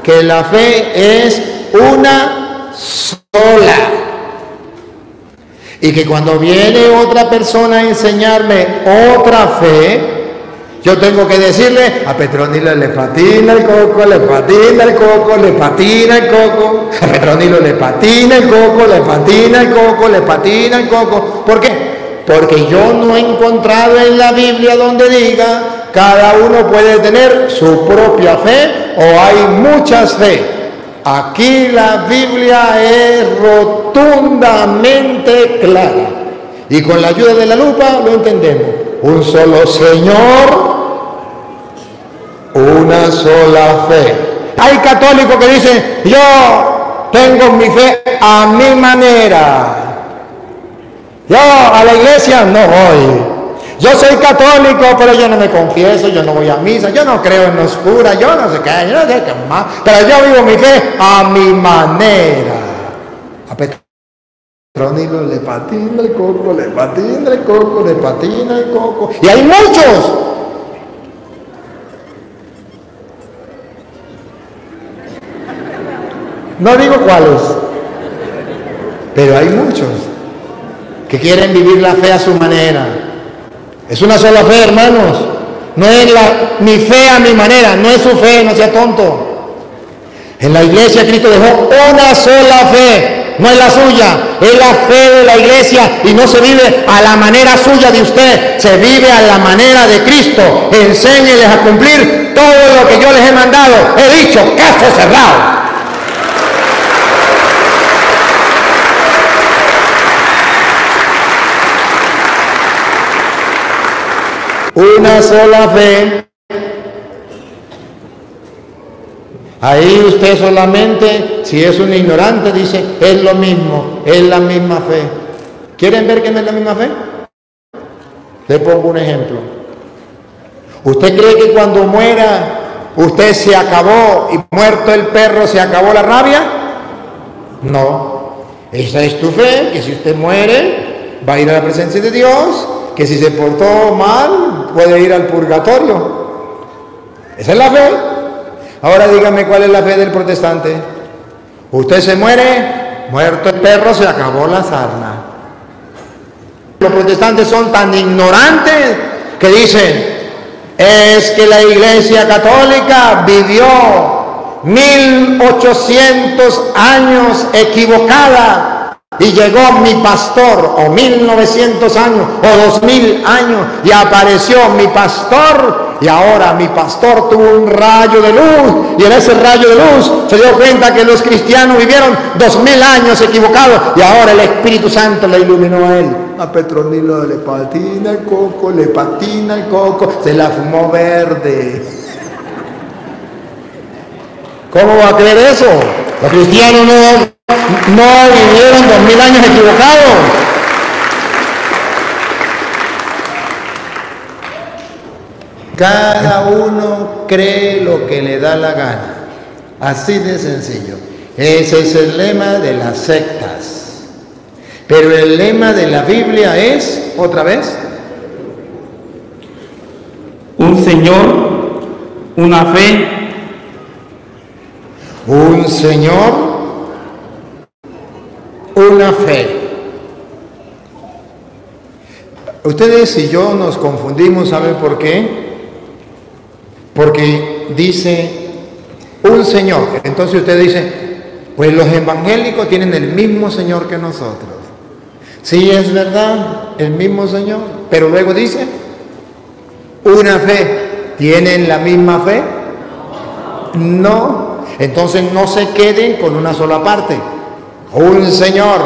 que la fe es una sola. Y que cuando viene otra persona a enseñarme otra fe, yo tengo que decirle: a Petronilo le patina el coco, le patina el coco, le patina el coco. A Petronilo le patina el coco, le patina el coco, le patina el coco. ¿Por qué? Porque yo no he encontrado en la Biblia donde diga: cada uno puede tener su propia fe o hay muchas fe. Aquí la Biblia es rotundamente clara. Y con la ayuda de la lupa lo entendemos. Un solo Señor, una sola fe. Hay católicos que dicen: yo tengo mi fe a mi manera, yo a la iglesia no voy, yo soy católico pero yo no me confieso, yo no voy a misa, yo no creo en los curas, yo no sé qué, yo no sé qué más, pero yo vivo mi fe a mi manera. A Petronilo le patina el coco, le patina el coco, le patina el coco. Y hay muchos. No digo cuáles, pero hay muchos que quieren vivir la fe a su manera. Es una sola fe, hermanos. No es mi fe a mi manera, no es su fe, no sea tonto. En la iglesia Cristo dejó una sola fe, no es la suya, es la fe de la iglesia y no se vive a la manera suya de usted, se vive a la manera de Cristo. Enséñeles a cumplir todo lo que yo les he mandado. He dicho, caso cerrado. Una sola fe. Ahí usted solamente, si es un ignorante, dice: es lo mismo, es la misma fe. ¿Quieren ver que no es la misma fe? Les pongo un ejemplo. ¿Usted cree que cuando muera usted se acabó y muerto el perro se acabó la rabia? No. Esa es tu fe, que si usted muere va a ir a la presencia de Dios, que si se portó mal puede ir al purgatorio. Esa es la fe. Ahora dígame cuál es la fe del protestante. Usted se muere, muerto el perro, se acabó la sarna. Los protestantes son tan ignorantes que dicen: es que la Iglesia Católica vivió 1800 años equivocada y llegó mi pastor, o 1900 años, o 2000 años, y apareció mi pastor, y ahora mi pastor tuvo un rayo de luz, y en ese rayo de luz se dio cuenta que los cristianos vivieron 2000 años equivocados, y ahora el Espíritu Santo le iluminó a él. A Petronilo le patina el coco, le patina el coco, se la fumó verde. ¿Cómo va a creer eso? Los cristianos no vivieron 2000 años equivocados. Cada uno cree lo que le da la gana. Así de sencillo. Ese es el lema de las sectas. Pero el lema de la Biblia es, otra vez: un Señor, una fe. Un Señor, una fe. Ustedes y yo nos confundimos, ¿saben por qué? Porque dice un Señor. Entonces usted dice: pues los evangélicos tienen el mismo Señor que nosotros. Sí, es verdad, el mismo Señor. Pero luego dice una fe. ¿Tienen la misma fe? No. Entonces no se queden con una sola parte. Un Señor.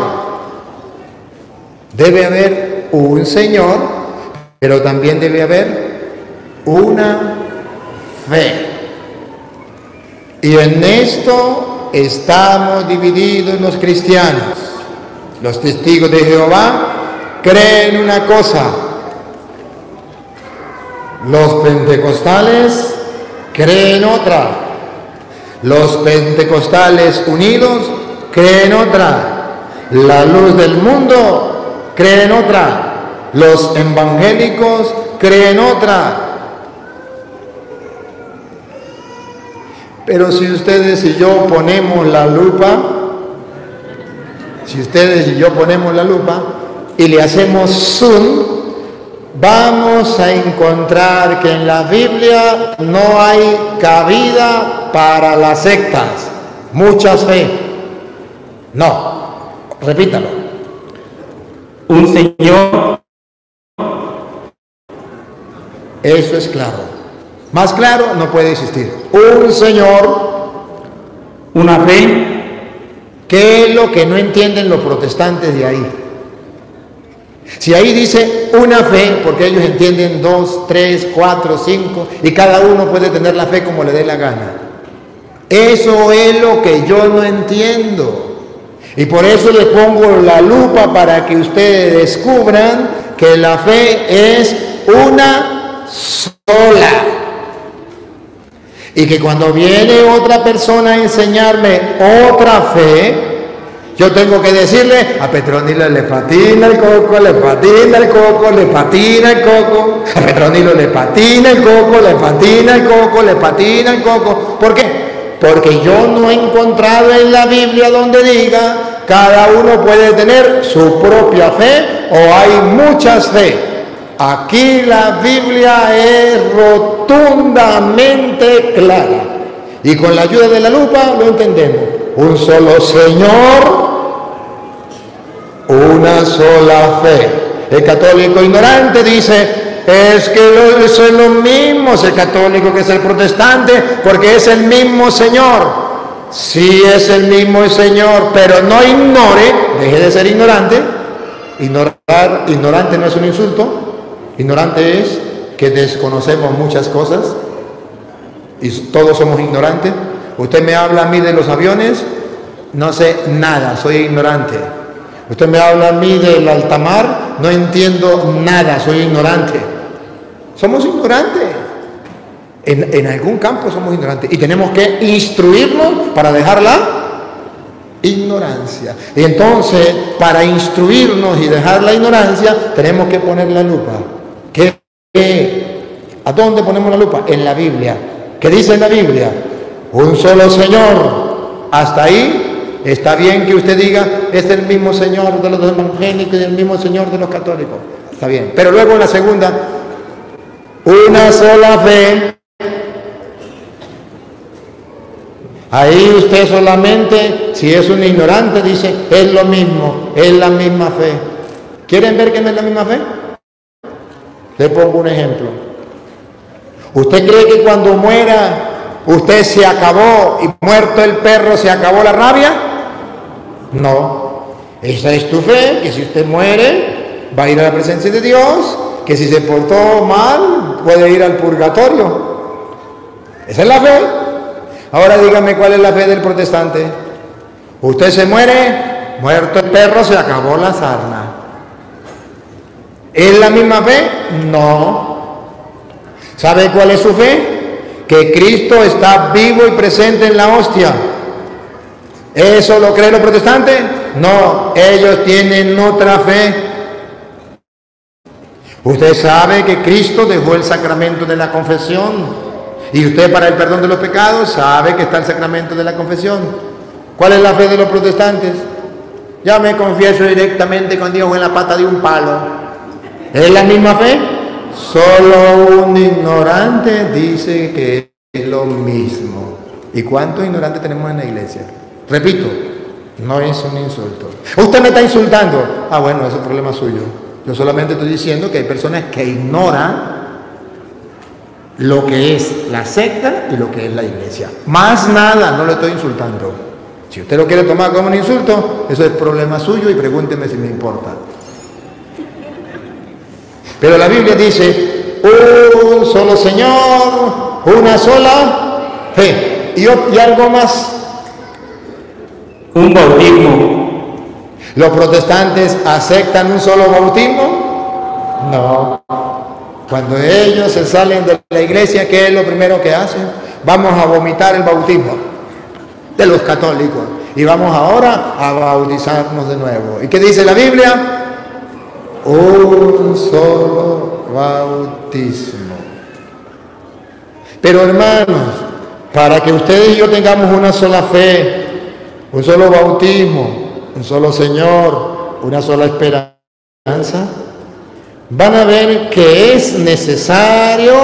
Debe haber un Señor, pero también debe haber una fe. Y en esto estamos divididos los cristianos. Los testigos de Jehová creen una cosa. Los pentecostales creen otra. Los pentecostales unidos creen otra. La luz del mundo creen otra. Los evangélicos creen otra. Pero si ustedes y yo ponemos la lupa, y le hacemos zoom, vamos a encontrar que en la Biblia no hay cabida para las sectas, muchas fe. No, repítalo. Un Señor. Eso es claro. Más claro no puede existir. Un Señor. Una fe. ¿Qué es lo que no entienden los protestantes de ahí? Si ahí dice una fe, porque ellos entienden 2, 3, 4, 5, y cada uno puede tener la fe como le dé la gana. Eso es lo que yo no entiendo. Y por eso les pongo la lupa para que ustedes descubran que la fe es una sola. Y que cuando viene otra persona a enseñarme otra fe, yo tengo que decirle, a Petronilo le patina el coco, le patina el coco, le patina el coco. A Petronilo le patina el coco, le patina el coco, le patina el coco. ¿Por qué? Porque yo no he encontrado en la Biblia donde diga, cada uno puede tener su propia fe o hay muchas fe. Aquí la Biblia es rotundamente clara y con la ayuda de la lupa lo entendemos. Un solo Señor, una sola fe. El católico ignorante dice, es que eso es lo mismo ser católico que ser protestante, porque es el mismo Señor. Sí es el mismo Señor, pero no ignore, deje de ser ignorante. Ignorante no es un insulto. Ignorante es que desconocemos muchas cosas y todos somos ignorantes. Usted me habla a mí de los aviones, no sé nada, soy ignorante. Usted me habla a mí del alta mar, no entiendo nada, soy ignorante. Somos ignorantes. En algún campo somos ignorantes y tenemos que instruirnos para dejar la ignorancia. Y entonces, para instruirnos y dejar la ignorancia, tenemos que poner la lupa. ¿A dónde ponemos la lupa? En la Biblia. ¿Qué dice en la Biblia? Un solo Señor. Hasta ahí está bien que usted diga, es el mismo Señor de los evangélicos y el mismo Señor de los católicos. Está bien. Pero luego en la segunda, una sola fe. Ahí usted solamente, si es un ignorante, dice, es lo mismo, es la misma fe. ¿Quieren ver que no es la misma fe? Le pongo un ejemplo. ¿Usted cree que cuando muera, usted se acabó y muerto el perro se acabó la rabia? No. Esa es tu fe, que si usted muere, va a ir a la presencia de Dios, que si se portó mal, puede ir al purgatorio. Esa es la fe. Ahora dígame cuál es la fe del protestante. Usted se muere, muerto el perro, se acabó la sarna. ¿Es la misma fe? No. ¿Sabe cuál es su fe? Que Cristo está vivo y presente en la hostia. ¿Eso lo creen los protestantes? No, ellos tienen otra fe. Usted sabe que Cristo dejó el sacramento de la confesión. Y usted para el perdón de los pecados sabe que está el sacramento de la confesión. ¿Cuál es la fe de los protestantes? Ya me confieso directamente con Dios en la pata de un palo. ¿Es la misma fe? Solo un ignorante dice que es lo mismo. ¿Y cuántos ignorantes tenemos en la iglesia? Repito, no es un insulto. Usted me está insultando. Ah, bueno, ese es problema suyo. Yo solamente estoy diciendo que hay personas que ignoran lo que es la secta y lo que es la iglesia. Más nada, no lo estoy insultando. Si usted lo quiere tomar como un insulto, eso es problema suyo y pregúnteme si me importa. Pero la Biblia dice, un solo Señor, una sola fe. Y algo más. Un bautismo. ¿Los protestantes aceptan un solo bautismo? No. Cuando ellos se salen de la iglesia, ¿qué es lo primero que hacen? Vamos a vomitar el bautismo de los católicos y vamos ahora a bautizarnos de nuevo. ¿Y qué dice la Biblia? Un solo bautismo. Pero hermanos, para que ustedes y yo tengamos una sola fe, un solo bautismo, un solo Señor, una sola esperanza, van a ver que es necesario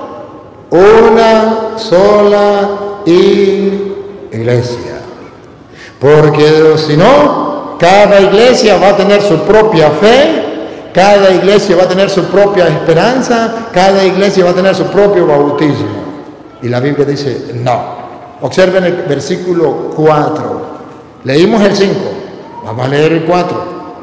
una sola iglesia. Porque si no, cada iglesia va a tener su propia fe, cada iglesia va a tener su propia esperanza, cada iglesia va a tener su propio bautismo. Y la Biblia dice, no. Observen el versículo 4. Leímos el 5, vamos a leer el 4.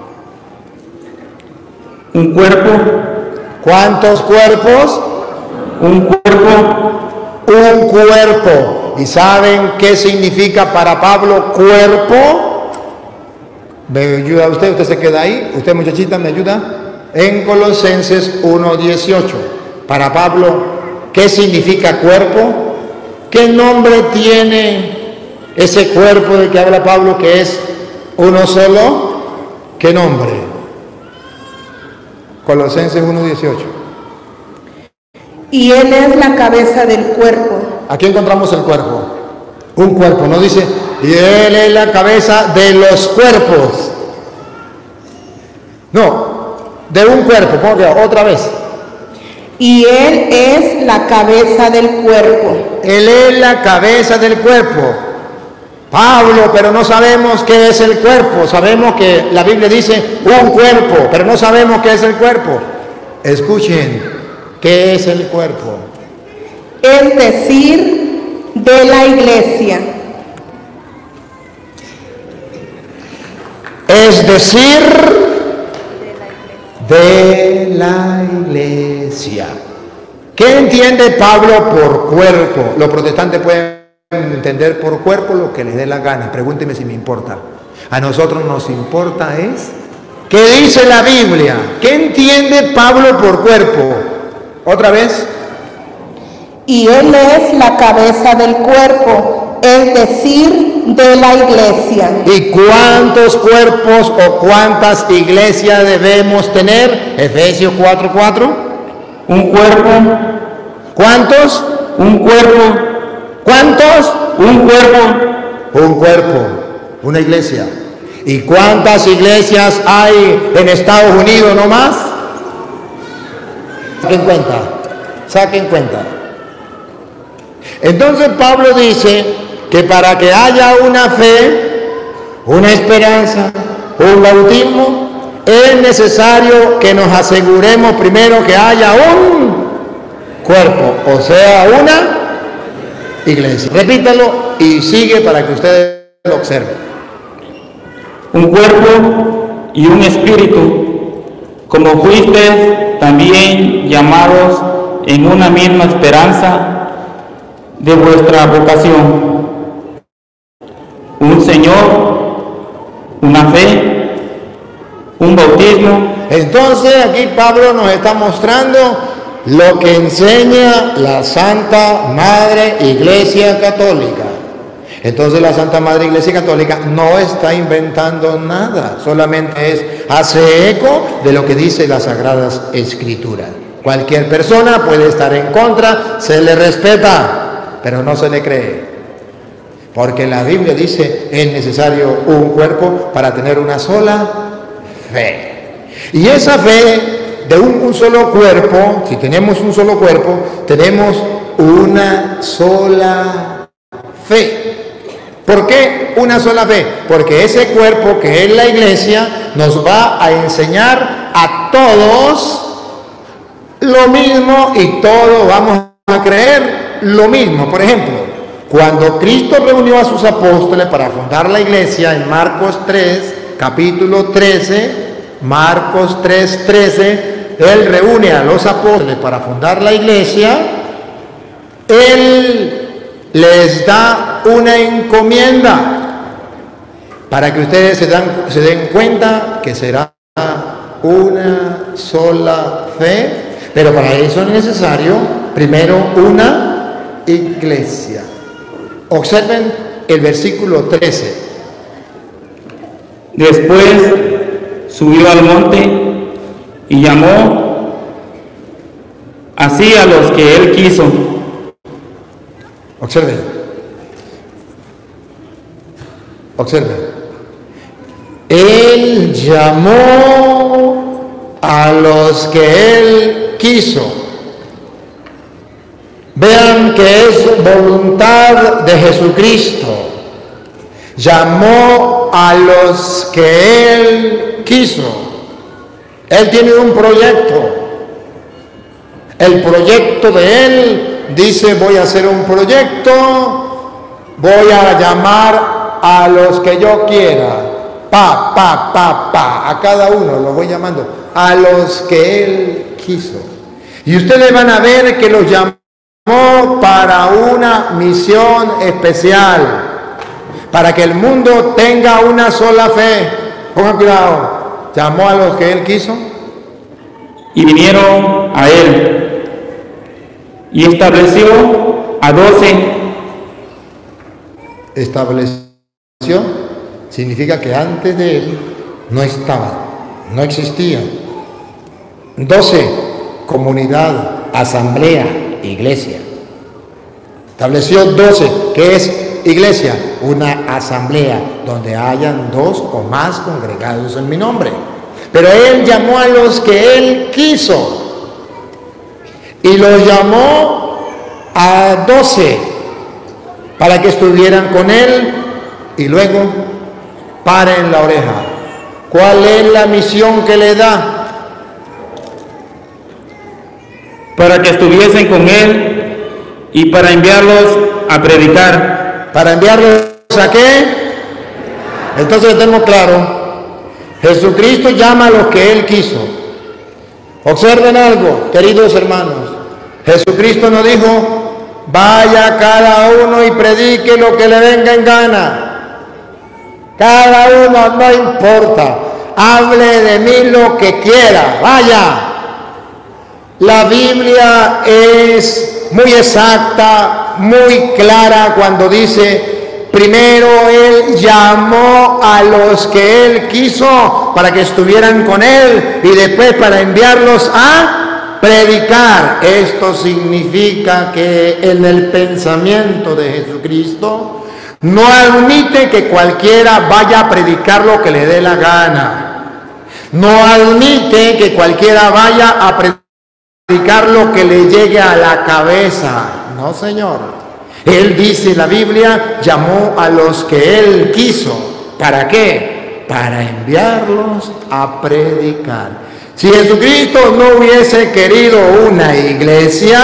Un cuerpo. ¿Cuántos cuerpos? Un cuerpo. Un cuerpo. ¿Y saben qué significa para Pablo cuerpo? ¿Me ayuda usted? ¿Usted se queda ahí? ¿Usted, muchachita, me ayuda? En Colosenses 1:18. Para Pablo, ¿qué significa cuerpo? ¿Qué nombre tiene ese cuerpo del que habla Pablo, que es uno solo? ¿Qué nombre? Colosenses 1:18. Y Él es la cabeza del cuerpo. Aquí encontramos el cuerpo. Un cuerpo, no dice, y Él es la cabeza de los cuerpos. No, de un cuerpo, ponga otra vez. Y Él es la cabeza del cuerpo. Él es la cabeza del cuerpo. Pablo, pero no sabemos qué es el cuerpo. Sabemos que la Biblia dice un cuerpo, pero no sabemos qué es el cuerpo. Escuchen, ¿qué es el cuerpo? Es decir, de la iglesia. Es decir, de la iglesia. ¿Qué entiende Pablo por cuerpo? Los protestantes pueden entender por cuerpo lo que les dé la gana. Pregúnteme si me importa. A nosotros nos importa es ¿qué dice la Biblia? ¿Qué entiende Pablo por cuerpo? Otra vez. Y Él es la cabeza del cuerpo, es decir, de la iglesia. ¿Y cuántos cuerpos o cuántas iglesias debemos tener? Efesios 4:4. Un cuerpo. ¿Cuántos? Un cuerpo. ¿Cuántos? Un cuerpo. Un cuerpo, una iglesia. ¿Y cuántas iglesias hay en Estados Unidos no más? Saquen cuenta, saquen cuenta. Entonces Pablo dice que para que haya una fe, una esperanza, un bautismo, es necesario que nos aseguremos primero que haya un cuerpo, o sea, una iglesia. Repítalo y sigue para que ustedes lo observen. Un cuerpo y un espíritu, como fuisteis también llamados en una misma esperanza de vuestra vocación. Un Señor, una fe, un bautismo. Entonces aquí Pablo nos está mostrando lo que enseña la Santa Madre Iglesia Católica. Entonces la Santa Madre Iglesia Católica no está inventando nada, solamente hace eco de lo que dice las Sagradas Escrituras. Cualquier persona puede estar en contra, se le respeta, pero no se le cree. Porque la Biblia dice, es necesario un cuerpo para tener una sola fe. Y esa fe de un solo cuerpo, si tenemos un solo cuerpo, tenemos una sola fe. ¿Por qué una sola fe? Porque ese cuerpo que es la iglesia nos va a enseñar a todos lo mismo y todos vamos a creer lo mismo. Por ejemplo, cuando Cristo reunió a sus apóstoles para fundar la iglesia en Marcos 3, capítulo 13, Marcos 3:13, Él reúne a los apóstoles para fundar la iglesia. Él les da una encomienda para que ustedes se den cuenta que será una sola fe, pero para eso es necesario primero una iglesia. Observen el versículo 13. Después subió al monte y llamó así a los que él quiso. Observen. Observen. Él llamó a los que Él quiso. Vean que es voluntad de Jesucristo. Llamó a los que Él quiso. Él tiene un proyecto. El proyecto de Él dice: voy a hacer un proyecto, voy a llamar a los que yo quiera. A cada uno lo voy llamando. A los que Él quiso. Y ustedes van a ver que los llamó para una misión especial, para que el mundo tenga una sola fe. Pongan cuidado. Llamó a los que Él quiso y vinieron a Él, y estableció a 12. Estableció significa que antes de Él no estaba, no existía. 12, comunidad, asamblea, iglesia. Estableció 12, ¿qué es iglesia? Una asamblea donde hayan 2 o más congregados en mi nombre. Pero Él llamó a los que Él quiso y los llamó a 12 para que estuvieran con Él. Y luego paren la oreja. ¿Cuál es la misión que le da? Para que estuviesen con Él y para enviarlos a predicar. ¿Para enviarlos a qué? Entonces tenemos claro. Jesucristo llama a los que Él quiso. Observen algo, queridos hermanos. Jesucristo no dijo: vaya cada uno y predique lo que le venga en gana. Cada uno, no importa. Hable de mí lo que quiera. Vaya. La Biblia es muy exacta, muy clara cuando dice: primero Él llamó a los que Él quiso para que estuvieran con Él y después para enviarlos a predicar. Esto significa que en el pensamiento de Jesucristo no admite que cualquiera vaya a predicar lo que le dé la gana. No admite que cualquiera vaya a predicar lo que le llegue a la cabeza. No, Señor. Él dice, la Biblia, llamó a los que Él quiso. ¿Para qué? Para enviarlos a predicar. Si Jesucristo no hubiese querido una iglesia,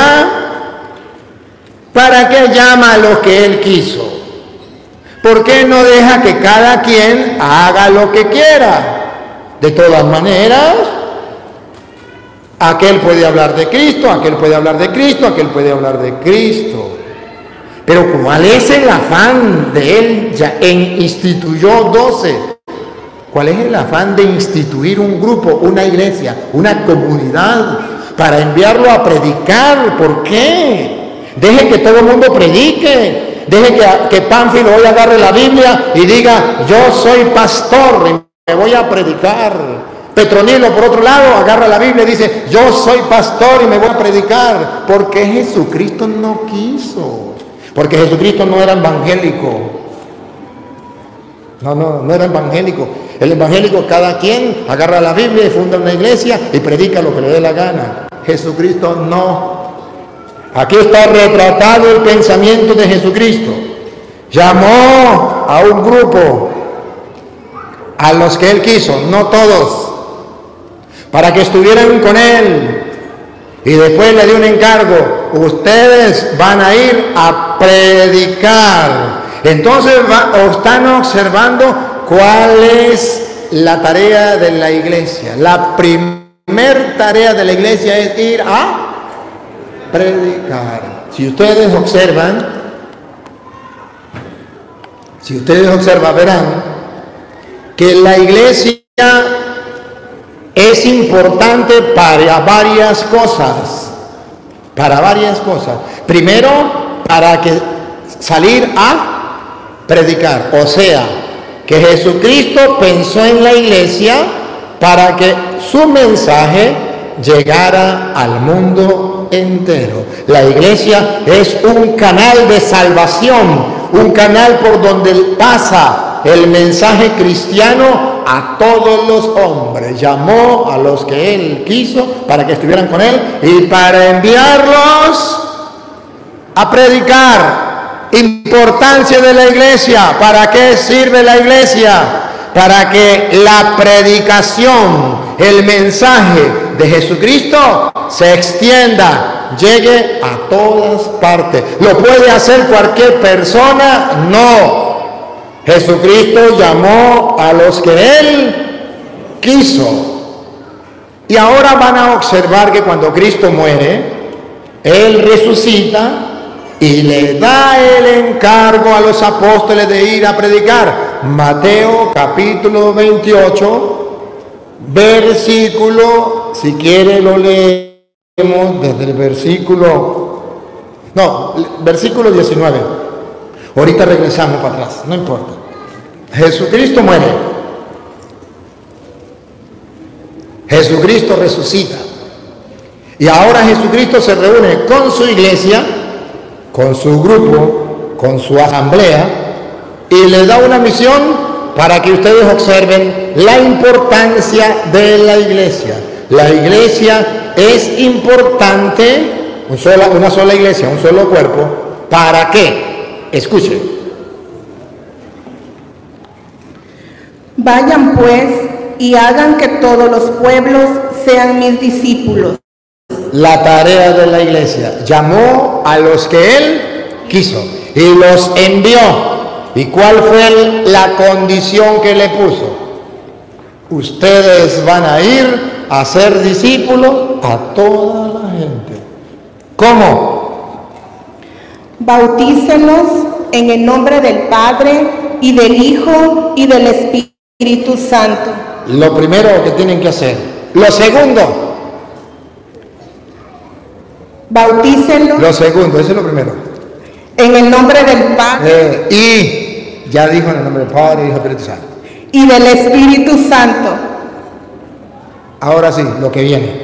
¿para qué llama a los que Él quiso? ¿Por qué no deja que cada quien haga lo que quiera? De todas maneras, aquel puede hablar de Cristo, aquel puede hablar de Cristo, aquel puede hablar de Cristo. Pero ¿cuál es el afán de Él? Ya instituyó 12. ¿Cuál es el afán de instituir un grupo, una iglesia, una comunidad para enviarlo a predicar? ¿Por qué? Deje que todo el mundo predique. Deje que Pánfilo hoy agarre la Biblia y diga: yo soy pastor y me voy a predicar. Petronilo, por otro lado, agarra la Biblia y dice: yo soy pastor y me voy a predicar. Porque Jesucristo no quiso. Porque Jesucristo no era evangélico. No era evangélico. El evangélico, cada quien agarra la Biblia y funda una iglesia y predica lo que le dé la gana. Jesucristo no. Aquí está retratado el pensamiento de Jesucristo. Llamó a un grupo, a los que Él quiso, no todos, para que estuvieran con Él. Y después le dio un encargo: ustedes van a ir a predicar. Entonces están observando cuál es la tarea de la iglesia. La primer tarea de la iglesia es ir a predicar. Si ustedes observan, verán que la iglesia es importante para varias cosas. Primero, para que salir a predicar. O sea, que Jesucristo pensó en la iglesia para que su mensaje llegara al mundo entero. La iglesia es un canal de salvación, un canal por donde pasa el mensaje cristiano a todos los hombres. Llamó a los que Él quiso para que estuvieran con Él y para enviarlos a predicar. Importancia de la iglesia. ¿Para qué sirve la iglesia? Para que la predicación, el mensaje de Jesucristo se extienda, llegue a todas partes. ¿Lo puede hacer cualquier persona? No. Jesucristo llamó a los que Él quiso. Y ahora van a observar que cuando Cristo muere, Él resucita y le da el encargo a los apóstoles de ir a predicar. Mateo capítulo 28, versículo, si quiere lo leemos desde el versículo 19. Ahorita regresamos para atrás, no importa. Jesucristo muere. Jesucristo resucita. Y ahora Jesucristo se reúne con su iglesia, con su grupo, con su asamblea, y le da una misión para que ustedes observen la importancia de la iglesia. La iglesia es importante, una sola iglesia, un solo cuerpo. ¿Para qué? Escuchen. Vayan pues y hagan que todos los pueblos sean mis discípulos. La tarea de la iglesia. Llamó a los que Él quiso y los envió. ¿Y cuál fue la condición que le puso? Ustedes van a ir a ser discípulos a toda la gente. ¿Cómo? Bautícelos en el nombre del Padre y del Hijo y del Espíritu Santo. Lo primero que tienen que hacer. Lo segundo. Bautícelos. Lo segundo, eso es lo primero. En el nombre del Padre. Y ya dijo en el nombre del Padre, Hijo y Espíritu Santo. Y del Espíritu Santo. Ahora sí, lo que viene.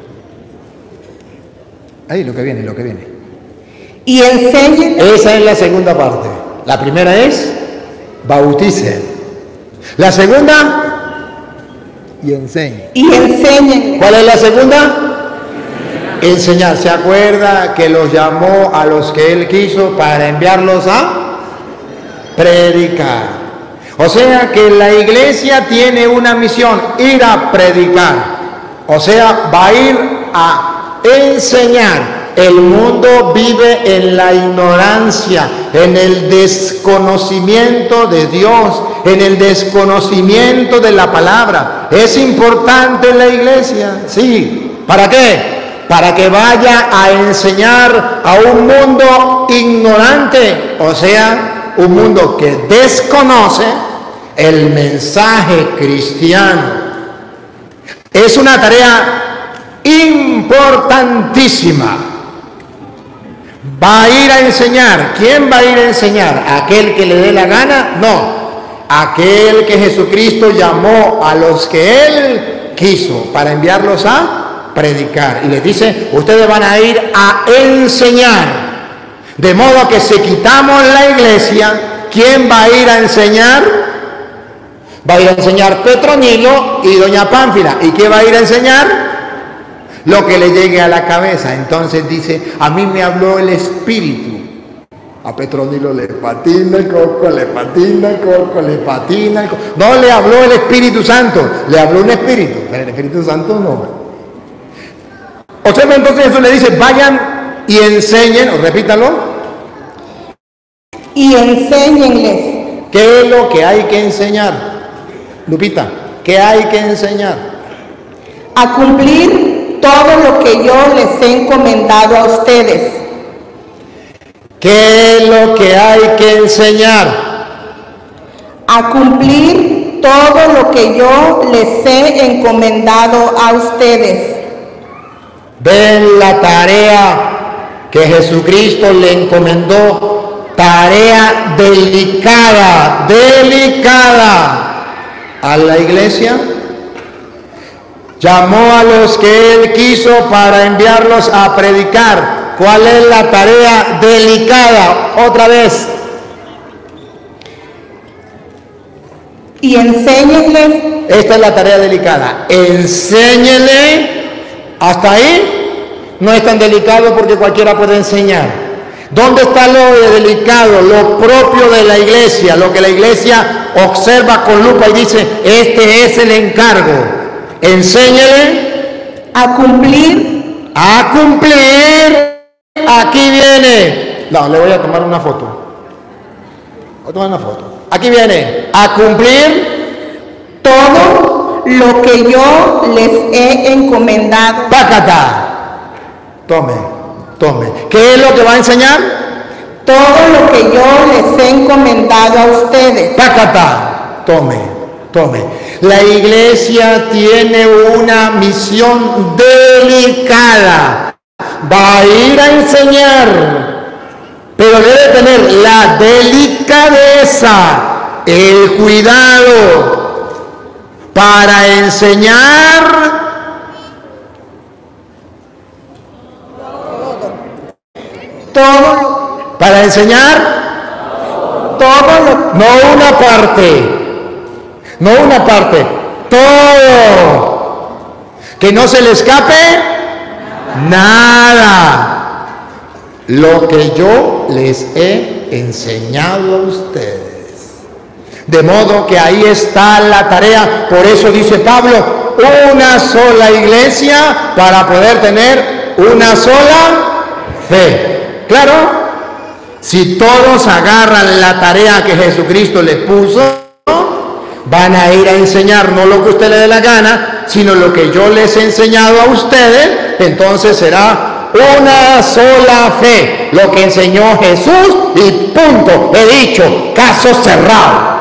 Ahí, lo que viene. Y enseñen. Esa es la segunda parte. La primera es bauticen. La segunda, y enseñen. Y enseñen. ¿Cuál es la segunda? Enseñar. ¿Se acuerda que los llamó a los que Él quiso para enviarlos a predicar? O sea que la iglesia tiene una misión, ir a predicar. O sea, va a ir a enseñar. El mundo vive en la ignorancia, en el desconocimiento de Dios, en el desconocimiento de la palabra. ¿Es importante la iglesia? Sí. ¿Para qué? Para que vaya a enseñar a un mundo ignorante, o sea, un mundo que desconoce el mensaje cristiano. Es una tarea importantísima. Va a ir a enseñar. ¿Quién va a ir a enseñar? ¿Aquel que le dé la gana? No. Aquel que Jesucristo llamó a los que Él quiso para enviarlos a predicar. Y les dice, ustedes van a ir a enseñar. De modo que si quitamos la iglesia, ¿quién va a ir a enseñar? Va a ir a enseñar Petronilo y doña Pánfila. ¿Y qué va a ir a enseñar? Lo que le llegue a la cabeza. Entonces dice, a mí me habló el Espíritu. A Petronilo le patina el coco, le patina el coco, le patina el coco. No le habló el Espíritu Santo, le habló un Espíritu. Pero el Espíritu Santo no. Observa entonces, Jesús le dice, vayan y enseñen, o repítalo. Y enséñenles. ¿Qué es lo que hay que enseñar? Lupita, ¿qué hay que enseñar? A cumplir todo lo que yo les he encomendado a ustedes. ¿Qué es lo que hay que enseñar? A cumplir todo lo que yo les he encomendado a ustedes. Ven la tarea que Jesucristo le encomendó, tarea delicada a la iglesia. Llamó a los que Él quiso para enviarlos a predicar. ¿Cuál es la tarea delicada? Otra vez. y enséñenles. Esta es la tarea delicada. Enséñele. Hasta ahí no es tan delicado porque cualquiera puede enseñar. ¿Dónde está lo delicado? Lo propio de la iglesia, lo que la iglesia observa con lupa y dice, este es el encargo. Enséñele A cumplir. a cumplir. Aquí viene. No, le voy a tomar una foto. Voy a tomar una foto. Aquí viene. A cumplir Todo lo que yo les he encomendado. Pácata. Tome, tome. ¿Qué es lo que va a enseñar? Todo lo que yo les he encomendado a ustedes. Pácata. Tome, tome. La iglesia tiene una misión delicada. Va a ir a enseñar, pero debe tener la delicadeza, el cuidado para enseñar Todo, para enseñar todo lo, no una parte, todo, que no se le escape nada. Lo que yo les he enseñado a ustedes. De modo que ahí está la tarea. Por eso dice Pablo, una sola iglesia para poder tener una sola fe. ¿Claro? Si todos agarran la tarea que Jesucristo les puso, van a ir a enseñar no lo que usted le dé la gana, sino lo que yo les he enseñado a ustedes. Entonces será una sola fe, lo que enseñó Jesús y punto. He dicho, caso cerrado.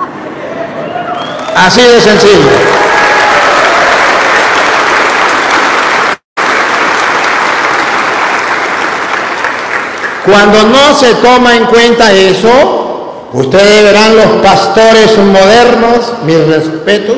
Así de sencillo. Cuando no se toma en cuenta eso, ustedes verán los pastores modernos, mis respetos,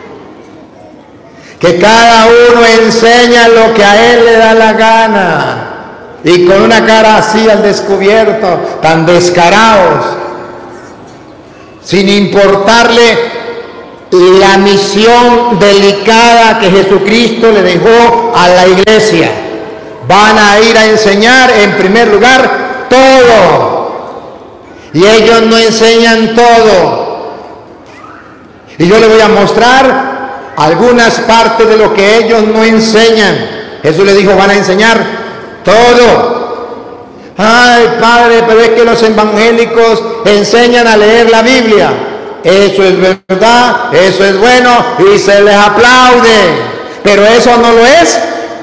que cada uno enseña lo que a él le da la gana y con una cara así al descubierto, tan descarados, sin importarle la misión delicada que Jesucristo le dejó a la iglesia. Van a ir a enseñar en primer lugar todo, y ellos no enseñan todo. Y yo les voy a mostrar algunas partes de lo que ellos no enseñan. Jesús le dijo, van a enseñar todo. Ay, padre, pero es que los evangélicos enseñan a leer la Biblia. Eso es verdad, eso es bueno y se les aplaude. Pero eso no lo es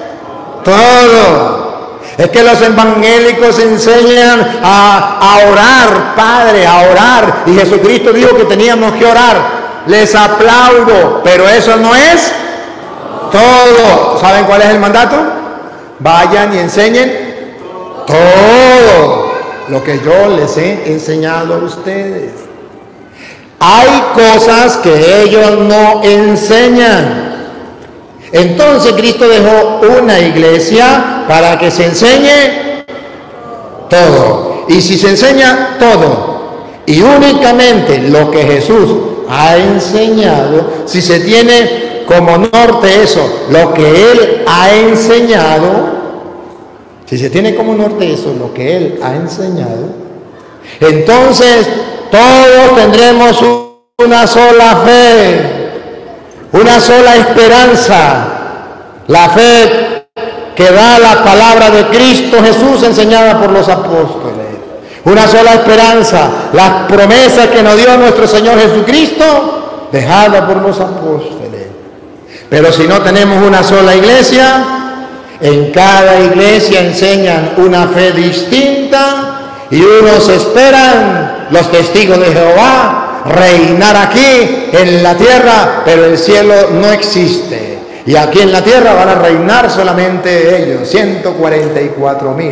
todo. Es que los evangélicos enseñan a orar, Padre, a orar. Y Jesucristo dijo que teníamos que orar. Les aplaudo, pero eso no es todo. ¿Saben cuál es el mandato? Vayan y enseñen todo lo que yo les he enseñado a ustedes. Hay cosas que ellos no enseñan. Entonces Cristo dejó una iglesia para que se enseñe todo. Y si se enseña todo y únicamente lo que Jesús ha enseñado, si se tiene como norte eso, lo que Él ha enseñado, si se tiene como norte eso, lo que Él ha enseñado, entonces todos tendremos una sola fe, una sola esperanza, la fe que da la palabra de Cristo Jesús enseñada por los apóstoles. Una sola esperanza, las promesas que nos dio nuestro Señor Jesucristo, dejada por los apóstoles. Pero si no tenemos una sola iglesia, en cada iglesia enseñan una fe distinta y unos esperan, los testigos de Jehová, reinar aquí en la tierra, pero el cielo no existe. Y aquí en la tierra van a reinar solamente ellos, 144,000.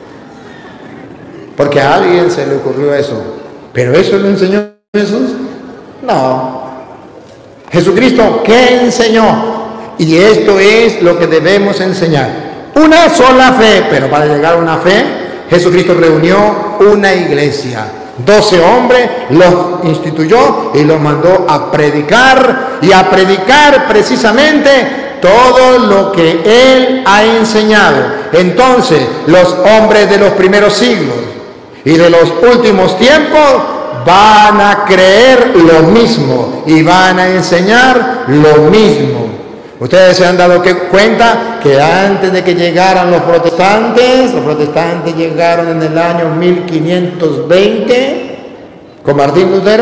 Porque a alguien se le ocurrió eso. ¿Pero eso lo enseñó Jesús? No. Jesucristo, ¿qué enseñó? Y esto es lo que debemos enseñar. Una sola fe, pero para llegar a una fe, Jesucristo reunió una iglesia. 12 hombres, los instituyó y los mandó a predicar, y a predicar precisamente todo lo que él ha enseñado. Entonces, los hombres de los primeros siglos y de los últimos tiempos van a creer lo mismo y van a enseñar lo mismo. Ustedes se han dado cuenta que antes de que llegaran los protestantes llegaron en el año 1520 con Martín Lutero.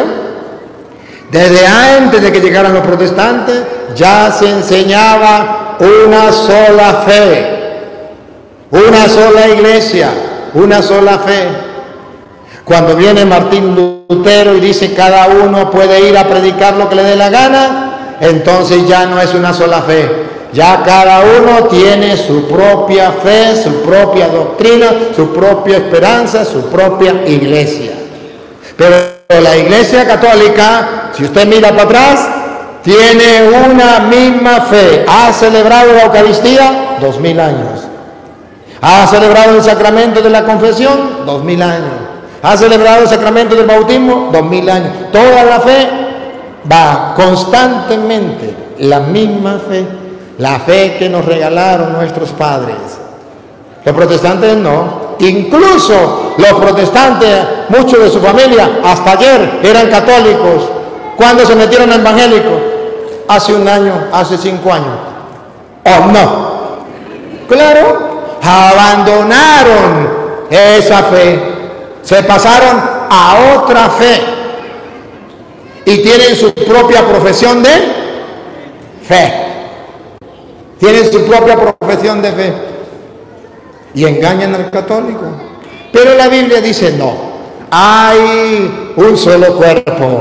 Desde antes de que llegaran los protestantes ya se enseñaba una sola fe, una sola iglesia, una sola fe. Cuando viene Martín Lutero y dice cada uno puede ir a predicar lo que le dé la gana, entonces ya no es una sola fe, ya cada uno tiene su propia fe, su propia doctrina, su propia esperanza, su propia iglesia. Pero la Iglesia Católica, si usted mira para atrás, tiene una misma fe. Ha celebrado la Eucaristía 2000 años. Ha celebrado el sacramento de la confesión 2000 años. Ha celebrado el sacramento del bautismo 2000 años. Toda la fe va constantemente, la misma fe, la fe que nos regalaron nuestros padres. Los protestantes no. Incluso los protestantes, muchos de su familia, hasta ayer eran católicos. ¿Cuándo se metieron a evangélicos? Hace un año, hace 5 años. ¿O no? Claro, abandonaron esa fe, se pasaron a otra fe y tienen su propia profesión de fe. Tienen su propia profesión de fe y engañan al católico. Pero la Biblia dice no, hay un solo cuerpo,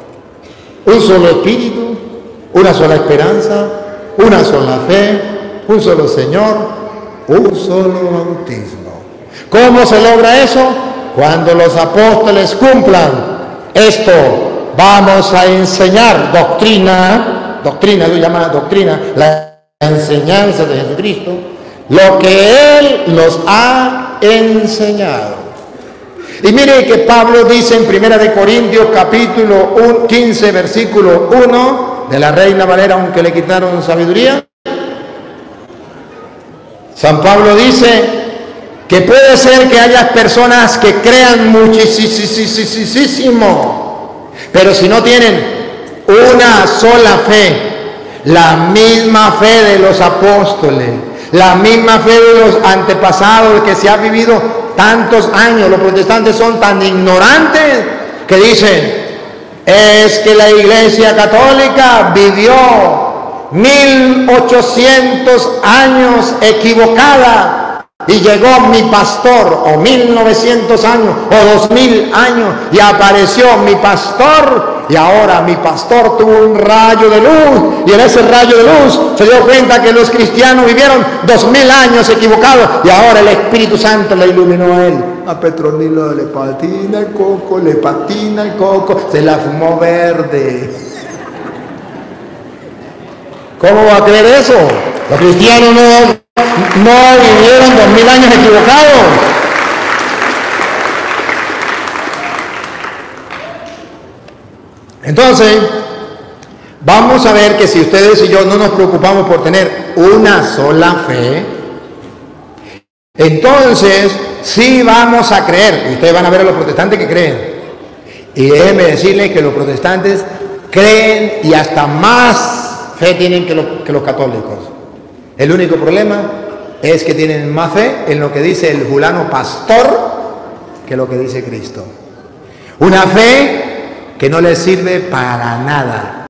un solo espíritu, una sola esperanza, una sola fe, un solo Señor, un solo bautismo. ¿Cómo se logra eso? Cuando los apóstoles cumplan esto, vamos a enseñar doctrina, lo llama doctrina, la enseñanza de Jesucristo, lo que Él nos ha enseñado. Y mire que Pablo dice en 1 Corintios capítulo 15 versículo 1 de la Reina Valera, aunque le quitaron sabiduría. San Pablo dice que puede ser que haya personas que crean muchísimo, pero si no tienen una sola fe, la misma fe de los apóstoles, la misma fe de los antepasados que se ha vivido tantos años. Los protestantes son tan ignorantes que dicen, es que la Iglesia Católica vivió 1800 años equivocada y llegó mi pastor, o 1900 años, o 2000 años, y apareció mi pastor, y ahora mi pastor tuvo un rayo de luz, y en ese rayo de luz se dio cuenta que los cristianos vivieron 2000 años equivocados, y ahora el Espíritu Santo le iluminó a él. A Petronilo le patina el coco, se la fumó verde. ¿Cómo va a creer eso? Los cristianos no vivieron 2000 años equivocados. Entonces, vamos a ver que si ustedes y yo no nos preocupamos por tener una sola fe, entonces sí vamos a creer. Y ustedes van a ver a los protestantes que creen. Y déjenme decirles que los protestantes creen y hasta más fe tienen que los católicos. El único problema es que tienen más fe en lo que dice el fulano pastor que lo que dice Cristo. Una fe que no les sirve para nada.